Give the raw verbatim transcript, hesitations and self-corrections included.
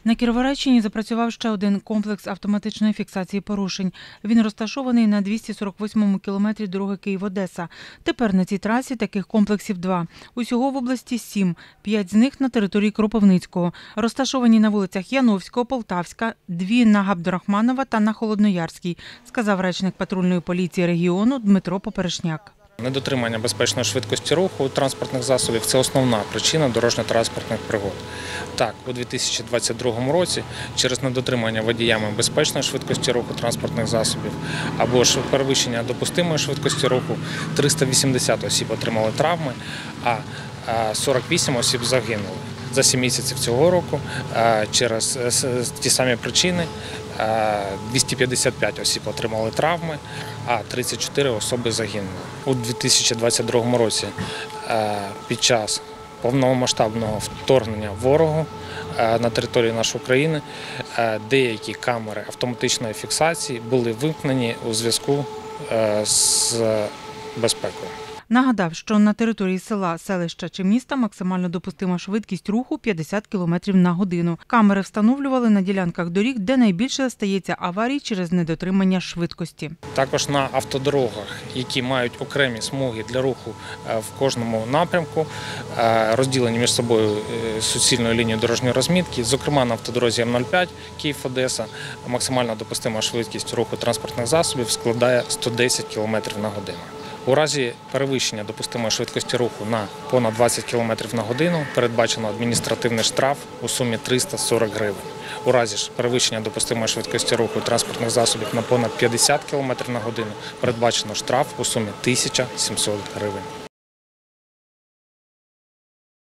На Кіровоградщині запрацював ще один комплекс автоматичної фіксації порушень. Він розташований на двісті сорок восьмому кілометрі дороги Київ-Одеса. Тепер на цій трасі таких комплексів два. Усього в області сім, п'ять з них на території Кропивницького. Розташовані на вулицях Яновського, Полтавська, дві на Габдурахманова та на Холодноярській, сказав речник патрульної поліції регіону Дмитро Поперешняк. Недотримання безпечної швидкості руху транспортних засобів – це основна причина дорожньо-транспортних пригод. Так, у дві тисячі двадцять другому році через недотримання водіями безпечної швидкості руху транспортних засобів або ж перевищення допустимої швидкості руху триста вісімдесят осіб отримали травми, а сорок вісім осіб загинули. За сім місяців цього року через ті самі причини двісті п'ятдесят п'ять осіб отримали травми, а тридцять чотири особи загинули. У дві тисячі двадцять другому році під час повномасштабного вторгнення ворогу на території нашої країни деякі камери автоматичної фіксації були вимкнені у зв'язку з безпекою. Нагадав, що на території села, селища чи міста максимально допустима швидкість руху п'ятдесят кілометрів на годину. Камери встановлювали на ділянках доріг, де найбільше стається аварій через недотримання швидкості. Також на автодорогах, які мають окремі смуги для руху в кожному напрямку, розділені між собою суцільною лінією дорожньої розмітки, зокрема на автодорозі М нуль п'ять Київ-Одеса, максимально допустима швидкість руху транспортних засобів складає сто десять кілометрів на годину. У разі перевищення допустимої швидкості руху на понад двадцять кілометрів на годину передбачено адміністративний штраф у сумі триста сорок гривень. У разі ж перевищення допустимої швидкості руху транспортних засобів на понад п'ятдесят кілометрів на годину передбачено штраф у сумі тисяча сімсот гривень.